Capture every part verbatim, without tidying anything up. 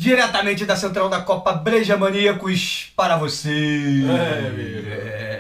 diretamente da central da Copa Breja Maníacos para você. É, amigo. É.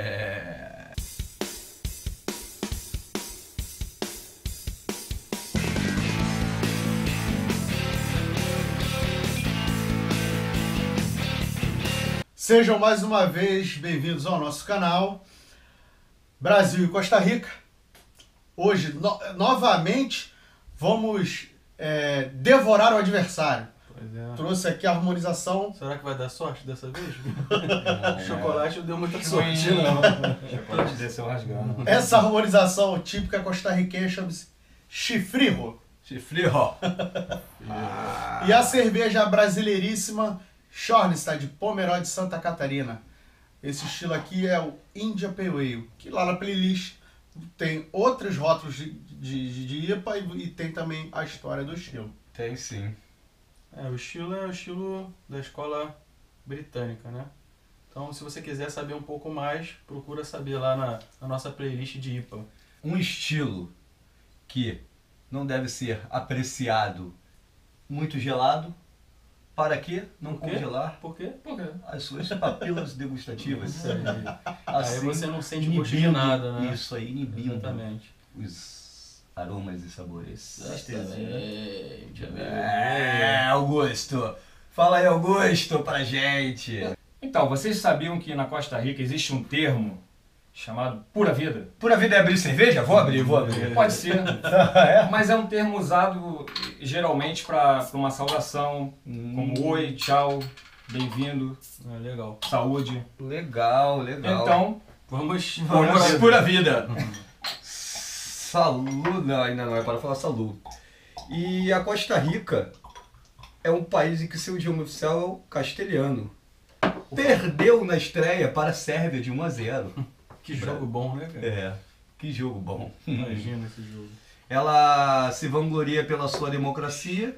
Sejam mais uma vez bem-vindos ao nosso canal Brasil e Costa Rica. Hoje, no novamente, vamos é, devorar o adversário. Pois é. Trouxe aqui a harmonização. Será que vai dar sorte dessa vez? Não, O chocolate não deu muita sorte, Ruim. não. O chocolate desceu rasgando. Essa harmonização típica costarriquenha chama-se chifrijo. Chifre, ó. E a cerveja brasileiríssima Chornstad Pomerode Santa Catarina. Esse estilo aqui é o India Pale Ale, que lá na playlist tem outros rótulos de, de, de I P A e, e tem também a história do estilo. Tem sim. É, o estilo é o estilo da escola britânica, né? Então, se você quiser saber um pouco mais, procura saber lá na, na nossa playlist de I P A. Um estilo que não deve ser apreciado muito gelado. Para que não Por quê? congelar Por quê? Por quê? as suas papilas degustativas. Isso aí. Assim, Aí você não sente gosto de nada, né? Isso aí, inibindo Exatamente. os aromas e sabores. Exatamente. É, Augusto. Fala aí, Augusto, pra gente. Então, vocês sabiam que na Costa Rica existe um termo chamado pura vida? Pura vida é abrir cerveja? Vou abrir, vou abrir. Pode ser, É? mas é um termo usado geralmente para uma saudação, como oi, tchau, bem-vindo, É, legal. saúde. Legal, legal. Então, Vamos, Vamos vamos pura vida. Saúde, não, ainda não é para falar saúde. E a Costa Rica é um país em que seu idioma oficial é o castelhano. Perdeu na estreia para a Sérvia de um a zero. Que jogo bom, né, cara? É, que jogo bom. Imagina esse jogo. Ela se vangloria pela sua democracia.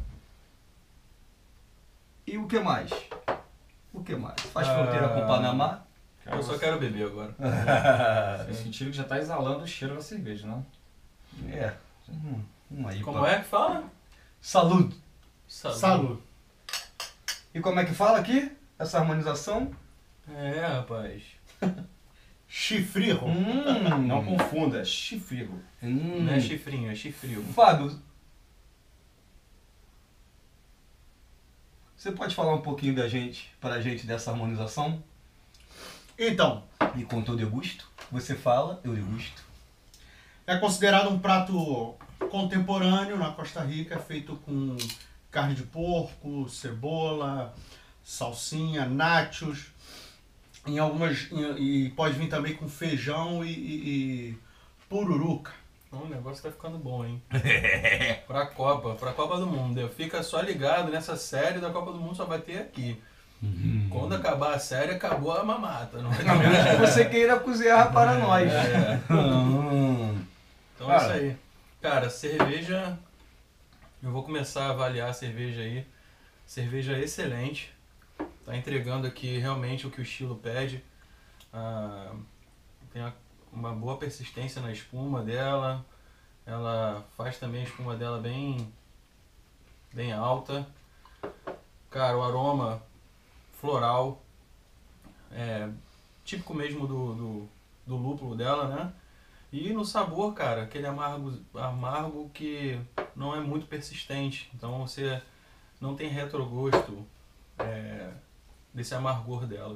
E o que mais? O que mais? Faz Ah, fronteira com o Panamá. Eu só quero beber agora. vocês sentiram que já está exalando o cheiro da cerveja, né? É. Hum, hum, aí, Como pá. é que fala? Saúde. Saúde. E como é que fala aqui? Essa harmonização? É, rapaz. Chifrijo. Hum, Não confunda, chifrigo. Hum. Não é chifrinho, é chifrio. Fábio, você pode falar um pouquinho da gente, pra gente dessa harmonização? Então, E com todo degusto? Você fala, eu degusto. é considerado um prato contemporâneo na Costa Rica, é feito com carne de porco, cebola, salsinha, nachos, em algumas em- e pode vir também com feijão e, e- e pururuca. O negócio tá ficando bom, hein? Pra Copa, pra Copa do Mundo. Fica só ligado nessa série da Copa do Mundo, só vai ter aqui. Quando acabar a série, acabou a mamata. Não vai ter A menos que você queira cozinhar para nós. É. Hum. Então é isso Cara. aí. Cara, cerveja. Eu vou começar a avaliar a cerveja aí. Cerveja excelente. Tá entregando aqui realmente o que o estilo pede. Ah, tem a- uma boa persistência na espuma dela. Ela faz também a espuma dela bem, bem alta. Cara, o aroma floral. É, típico mesmo do, do, do lúpulo dela, né? E no sabor, cara, aquele amargo, amargo que não é muito persistente. Então você não tem retrogosto é, desse amargor dela.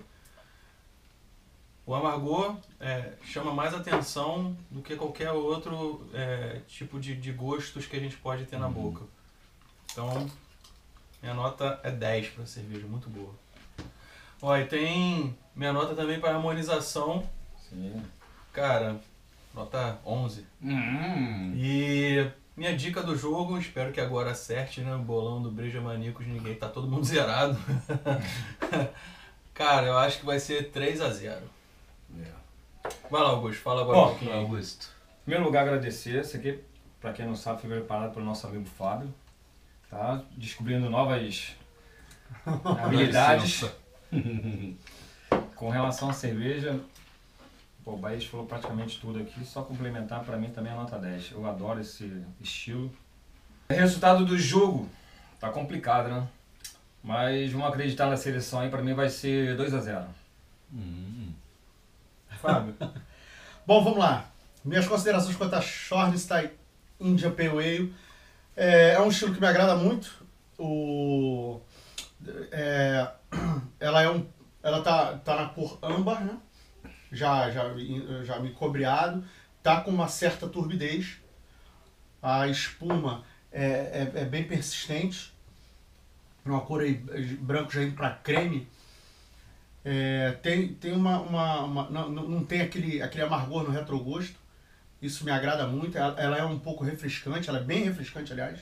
O amargor é, chama mais atenção do que qualquer outro é, tipo de, de gostos que a gente pode ter na boca. Então, minha nota é dez para cerveja, muito boa. Ó, e tem minha nota também para harmonização. Sim. Cara, nota onze. Hum. E minha dica do jogo, espero que agora acerte, né? O bolão do Breja Maníacos, ninguém, tá todo mundo zerado. Cara, eu acho que vai ser três a zero. Vai lá, Augusto, fala agora Bom, um pouquinho aí. Augusto. Em primeiro lugar, agradecer. Isso aqui, para quem não sabe, foi preparado pelo nosso amigo Fábio. Tá? Descobrindo novas habilidades. Com relação à cerveja, pô, o Baís falou praticamente tudo aqui, só complementar, para mim também é nota dez. Eu adoro esse estilo. Resultado do jogo, tá complicado, né? Mas vamos acreditar na seleção aí, pra mim vai ser dois a zero. Hum. Fábio. Bom, vamos lá. Minhas considerações quanto a Shornstein India Pale Ale. É, é um estilo que me agrada muito. O, é, ela é um, ela tá, tá na cor âmbar, né? Já, já, já me cobreado. Tá com uma certa turbidez. A espuma é, é, é bem persistente. Uma cor aí, branco já indo para creme. É, tem tem uma, uma, uma não, não tem aquele, aquele amargor no retrogosto. Isso me agrada muito. Ela, ela é um pouco refrescante, ela é bem refrescante, aliás.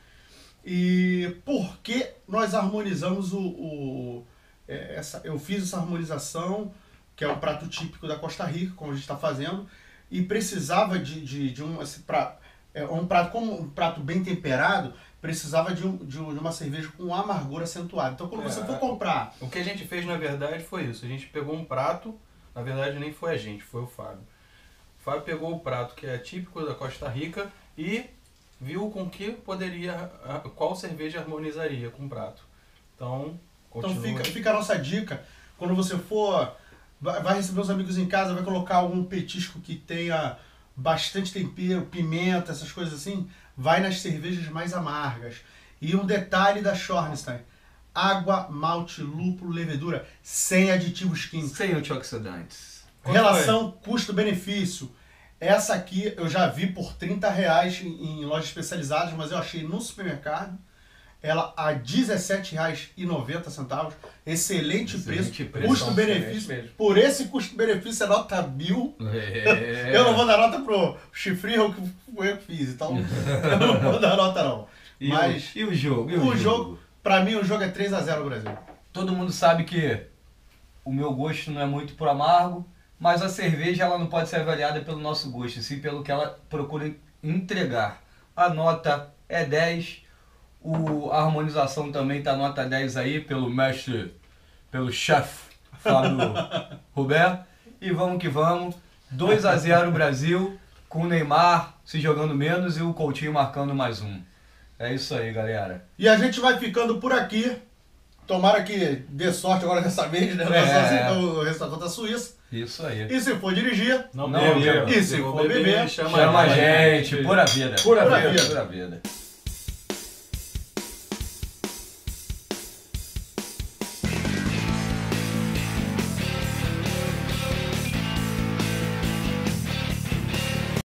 E por que nós harmonizamos o, o é, essa, eu fiz essa harmonização, que é o prato típico da Costa Rica, como a gente está fazendo, e precisava de, de, de um, esse prato, é, um prato, como um prato bem temperado, precisava de, um, de, um, de uma cerveja com um amargor acentuado. Então quando É, você for comprar... O que a gente fez, na verdade, foi isso. A gente pegou um prato, na verdade nem foi a gente, foi o Fábio. O Fábio pegou o prato que é típico da Costa Rica e viu com que poderia, qual cerveja harmonizaria com o prato. Então, continua. Então fica, fica a nossa dica, quando você for, vai receber os amigos em casa, vai colocar algum petisco que tenha bastante tempero, pimenta, essas coisas assim, vai nas cervejas mais amargas. E um detalhe da Shornstein: água, malte, lúpulo, levedura, sem aditivos químicos. Sem antioxidantes. Qual Relação custo-benefício. Essa aqui eu já vi por trinta reais em, em lojas especializadas, mas eu achei no supermercado. Ela a dezessete reais e noventa centavos. Excelente, Excelente preço. preço, Custo-benefício. excelente mesmo. Por esse custo-benefício é nota mil. É. Eu não vou dar nota pro Chifrinho, que foi eu que fiz. Então eu não vou dar nota não. E, Mas o, e o jogo? E o jogo, pra mim, o jogo é três a zero Brasil. Todo mundo sabe que o meu gosto não é muito pro amargo, mas a cerveja ela não pode ser avaliada pelo nosso gosto, sim pelo que ela procura entregar. A nota é dez, o, a harmonização também tá nota dez aí pelo mestre, pelo chefe Fábio Roberto. E vamos que vamos, dois a zero Brasil, com o Neymar se jogando menos e o Coutinho marcando mais um. É isso aí, galera. E a gente vai ficando por aqui. Tomara que dê sorte agora dessa vez, né? É. O resultado contra a Suíça. Isso aí. E se for dirigir, Não, Não beba. beba. E se Se for beber, beber, Chama a gente, pura vida. Pura Pura vida. Pura vida.